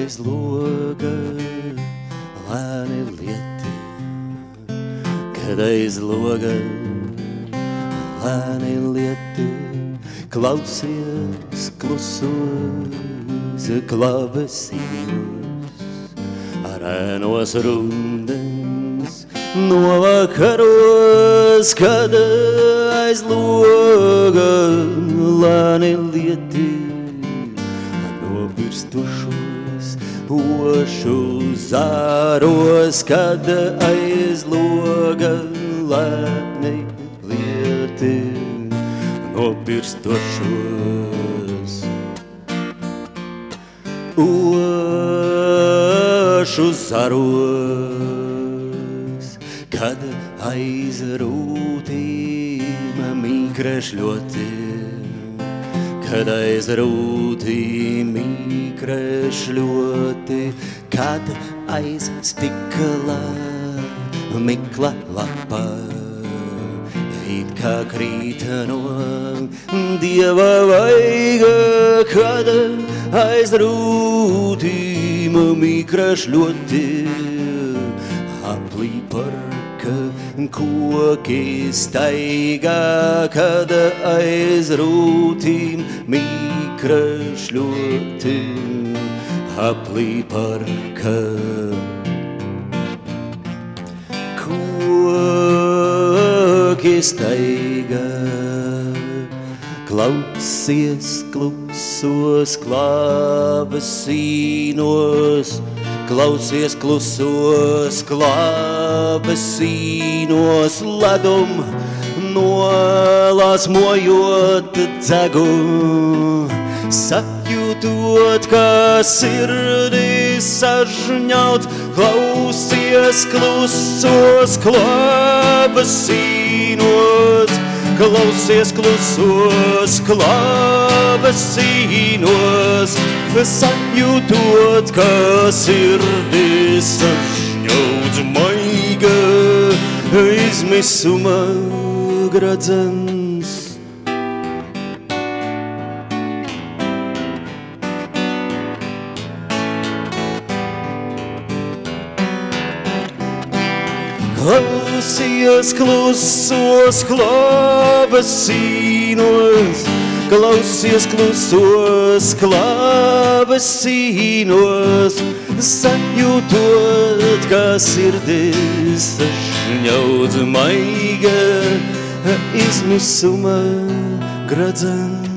aiz loga lēni lieti, kad aiz loga lēni lieti, klausies klusos klavesīnos, arēnos rundens novakaros, kad aiz loga lēni lieti, nobirstušos pošu zāros, kad aiz loga lēni lieti, nobirstošos pošu zāros, kad aiz rūtīm mīkrešļoti, kad aiz rūtīm mīkrešļoti, kad aiz stikla mikla lapa, it kā krīt no Dieva vaiga, kad aiz rūtīm mīkrešļoti, aplī parka koki staigā, kad aiz rūtīm mīkrešļoti, aplī parka koki staigā. Klausies klusos klavesīnos, klausies klusos klavesīnos, ledum nolasmojot dzegu, sajūtot, kā sirdis sažņaut, klausies klusos klavesīnos, klausies klusos klavesīnos, sajūtot, kā sirdis sažņauts maiga izmisuma gradzens. Klausies klusos klavesīnos, klausies klusos klavesīnos, sajūtot, kā sirdis sažņauts maiga izmisuma gradzens.